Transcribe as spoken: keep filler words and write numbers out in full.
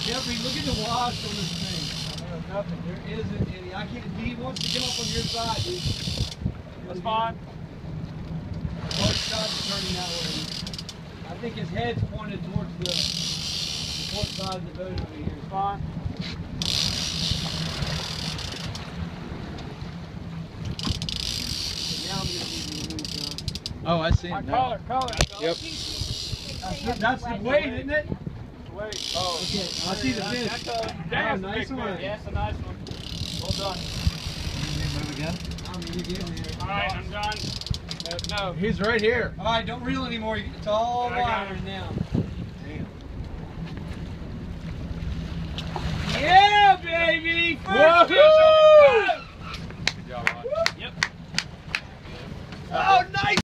Jeffrey, look at the wash on this thing. There's nothing. There isn't any. I can't. He wants to come up on your side, dude. That's fine. Both sides are turning that way. I think his head's pointed towards the, the port side of the boat over here. It's fine. So now I'm going to need you to move, John. Oh, I see My him now. collar, collar. Yep. That's the, that's the weight, isn't it? Wait. Oh, okay. I see the fish. That's a, that's Oh, a nice big one. fish. Yeah, that's a nice one. Well done. Move again? I mean, you're getting there. All right, I'm done. Uh, no. He's right here. All right, don't reel anymore. It's all I got wire him. now. Damn. Yeah, baby! First Woohoo! fish on the boat! Good job, Rod. Yep. Oh, nice!